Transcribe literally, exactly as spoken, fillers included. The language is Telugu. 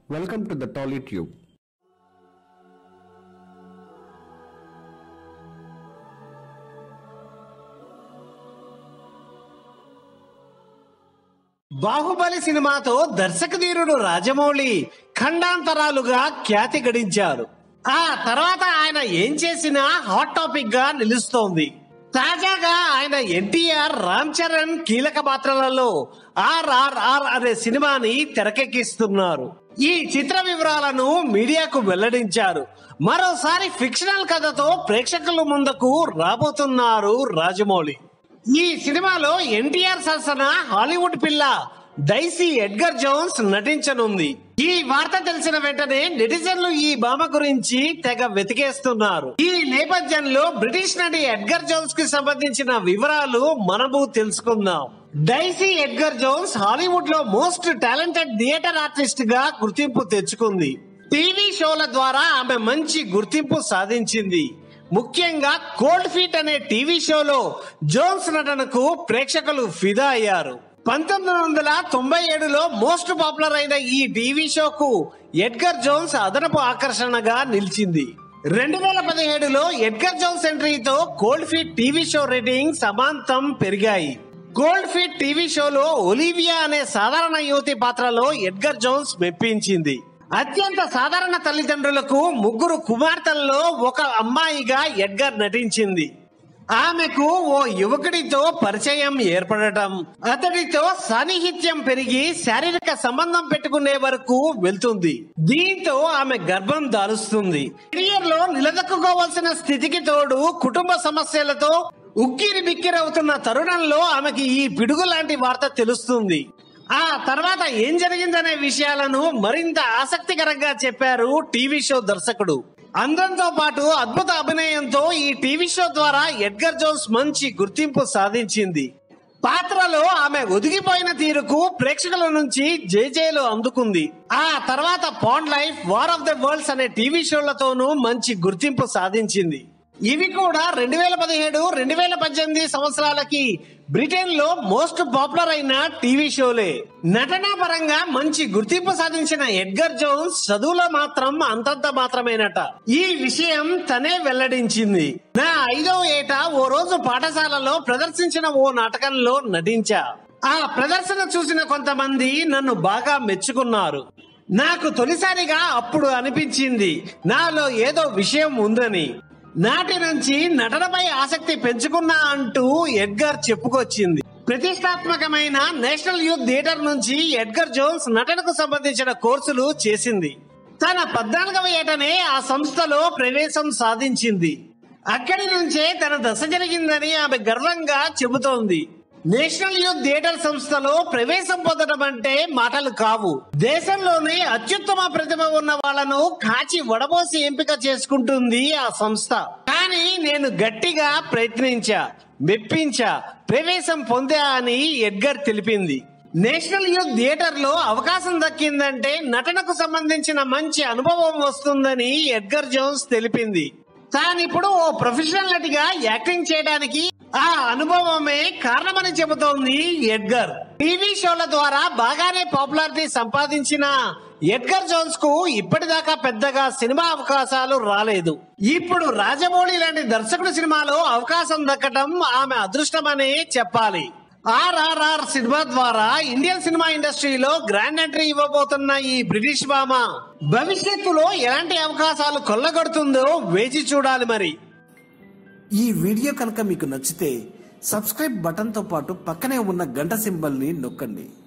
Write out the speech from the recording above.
Welcome to the TollyTube. Baahubali సినిమాతో దర్శకధీరుడు రాజమౌళి ఖండాంతరాలుగా ఖ్యాతి గడించారు. ఆ తర్వాత ఆయన ఏం చేసినా హాట్ టాపిక్ గా నిలుస్తోంది. తాజాగా ఆయన ఎన్టీఆర్, రామ్ చరణ్ కీలక పాత్రలలో ఆర్ఆర్ఆర్ అనే సినిమాని తెరకెక్కిస్తున్నారు. ఈ చిత్ర వివరాలను మీడియాకు వెల్లడించారు. మరోసారి ఫిక్షనల్ కథతో ప్రేక్షకుల ముందుకు రాబోతున్నారు రాజమౌళి. ఈ సినిమాలో ఎన్టీఆర్ సరసన హాలీవుడ్ పిల్ల డైసీ ఎడ్గర్ జోన్స్ నటించనుంది. ఈ వార్త తెలిసిన వెంటనే నెటిజన్లు ఈ భామ గురించి తెగ వెతికేస్తున్నారు. ఈ నేపథ్యంలో బ్రిటిష్ నటి ఎడ్గర్ జోన్స్ కి సంబంధించిన వివరాలు మనము తెలుసుకుందాం. డైసీ ఎడ్గర్ జోన్స్ హాలీవుడ్ లో మోస్ట్ టాలెంటెడ్ థియేటర్ ఆర్టిస్ట్ గా గుర్తింపు తెచ్చుకుంది. టీవీ షోల ద్వారా ఆమె మంచి గుర్తింపు సాధించింది. ముఖ్యంగా కోల్డ్ ఫీట్ అనే టీవీ షోలో జోన్స్ నటనకు ప్రేక్షకులు ఫిదా అయ్యారు. పంతొమ్మిది వందల తొంభై ఏడులో మోస్ట్ పాపులర్ అయిన ఈ టీవీ షోకు ఎడ్గర్ జోన్స్ అదనపు ఆకర్షణగా నిలిచింది. రెండు వేల పదిహేడులో ఎడ్గర్ జోన్స్ ఎంట్రీతో cold feet TV show rating సమాంతం పెరిగాయి. కోల్డ్ ఫీట్ టీవీ షోలో ఒలివియా అనే సాధారణ యువతి పాత్రలో ఎడ్గర్ జోన్స్ మెప్పించింది. అత్యంత సాధారణ తల్లిదండ్రులకు ముగ్గురు కుమార్తెల్లో ఒక అమ్మాయిగా ఎడ్గర్ నటించింది. ఆమెకు ఓ యువకుడితో పరిచయం ఏర్పడటం, అతడితో సాన్నిహిత్యం పెరిగి శారీరక సంబంధం పెట్టుకునే వరకు వెళ్తుంది. దీంతో ఆమె గర్భం దాలుస్తుంది. కెరియర్ లో నిలదొక్కుకోవాల్సిన స్థితికి తోడు కుటుంబ సమస్యలతో ఉక్కిరి బిక్కిరవుతున్న తరుణంలో ఆమెకి ఈ పిడుగు లాంటి వార్త తెలుస్తుంది. ఆ తర్వాత ఏం జరిగిందనే విషయాలను మరింత ఆసక్తికరంగా చెప్పారు టీవీ షో దర్శకుడు. అందంతో పాటు అద్భుత అభినయంతో ఈ టీవీ షో ద్వారా ఎడ్గర్ జోన్స్ మంచి గుర్తింపు సాధించింది. పాత్రలో ఆమె ఒదిగిపోయిన తీరుకు ప్రేక్షకుల నుంచి జేజేలు అందుకుంది. ఆ తర్వాత pond life, war of the worlds అనే టీవీ షోలతోనూ మంచి గుర్తింపు సాధించింది. ఇవి కూడా రెండు వేల పదిహేడు రెండు వేల పద్దెనిమిది సంవత్సరాలకి బ్రిటన్ లో మోస్ట్ పాపులర్ అయిన టీవీ షోలే. నటనా పరంగా మంచి గుర్తింపు సాధించిన ఎడ్గర్ జోన్స్ చదువులో మాత్రం అంతంత మాత్రమేనట. ఈ విషయం తనే వెల్లడించింది. నా ఐదో ఏట ఓ రోజు పాఠశాలలో ప్రదర్శించిన ఓ నాటకంలో నటించా. ఆ ప్రదర్శన చూసిన కొంతమంది నన్ను బాగా మెచ్చుకున్నారు. నాకు తొలిసారిగా అప్పుడు అనిపించింది నాలో ఏదో విషయం ఉందని. నాటి నుంచి నటనపై ఆసక్తి పెంచుకున్నా అంటూ ఎడ్గర్ చెప్పుకొచ్చింది. ప్రతిష్టాత్మకమైన నేషనల్ యూత్ థియేటర్ నుంచి ఎడ్గర్ జోన్స్ నటనకు సంబంధించిన కోర్సులు చేసింది. తన పద్నాలుగవ ఏటనే ఆ సంస్థలో ప్రవేశం సాధించింది. అక్కడి నుంచే తన దశ జరిగిందని ఆమె గర్వంగా చెబుతోంది. నేషనల్ యూత్ థియేటర్ సంస్థలో ప్రవేశం పొందడం అంటే మాటలు కావు. దేశంలోనే అత్యుత్తమ ప్రతిభ ఉన్న వాళ్లను కాచి వడబోసి ఎంపిక చేసుకుంటుంది ఆ సంస్థ. కానీ నేను గట్టిగా ప్రయత్నించా, మెప్పించా, ప్రవేశం పొందా అని ఎడ్గర్ తెలిపింది. నేషనల్ యూత్ థియేటర్ లో అవకాశం దక్కిందంటే నటనకు సంబంధించిన మంచి అనుభవం వస్తుందని ఎడ్గర్ జోన్స్ తెలిపింది. తానిప్పుడు ఓ ప్రొఫెషనల్ నటిగా యాక్టింగ్ చేయడానికి ఆ అనుభవమే కారణమని చెబుతోంది ఎడ్గర్. టీవీ షోల ద్వారా బాగానే పాపులారిటీ సంపాదించిన ఎడ్గర్ జోన్స్ కు ఇప్పటిదాకా పెద్దగా సినిమా అవకాశాలు రాలేదు. ఇప్పుడు రాజమౌళి లాంటి దర్శకుడి సినిమాలో అవకాశం దక్కడం ఆమె అదృష్టమనే చెప్పాలి. ఆర్ఆర్ఆర్ సినిమా ద్వారా ఇండియన్ సినిమా ఇండస్ట్రీలో గ్రాండ్ ఎంట్రీ ఇవ్వబోతున్న ఈ బ్రిటిష్ భామ భవిష్యత్తులో ఎలాంటి అవకాశాలు కొల్లగొడుతుందో వేచి చూడాలి. మరి ఈ వీడియో కనుక మీకు నచ్చితే సబ్స్క్రైబ్ బటన్ తో పాటు పక్కనే ఉన్న గంట సింబల్ ని నొక్కండి.